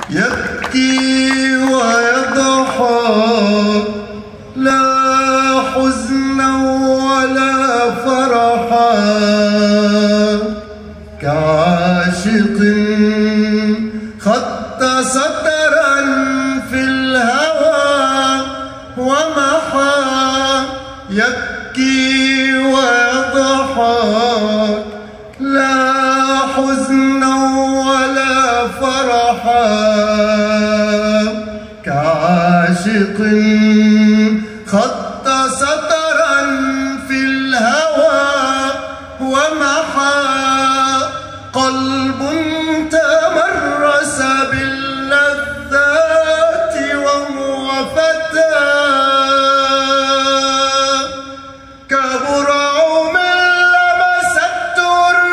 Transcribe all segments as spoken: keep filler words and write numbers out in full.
يبكي ويضحك لا حزنا ولا فرحا كعاشق خط سطرا في الهوى ومحى يبكي ويضحك لا حزنا ولا فرحا كعاشق خط سطرا في الهوى ومحى قلب تمرس باللذات وهو فتى كبرع من لمسته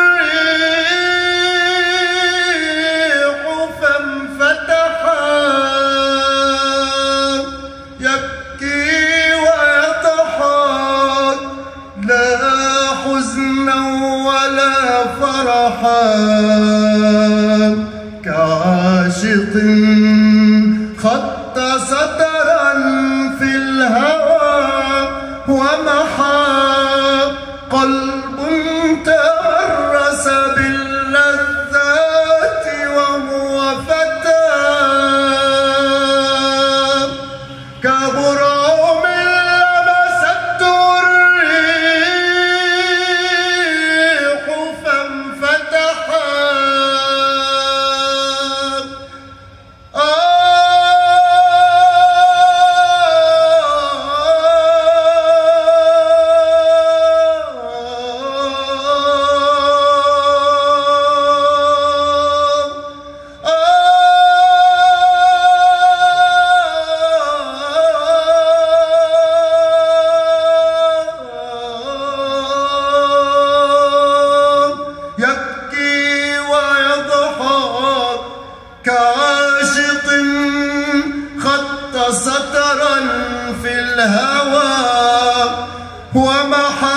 الريح فانفتحا يبكي ويضحك لا حزنا ولا فرحا كعاشق خط سطرا في الهوى ومحى قلب تمرس باللذات وهو فتى كبرع من لمسته الريح فانفتحا كعاشق خط سطرا في الهوى ومحى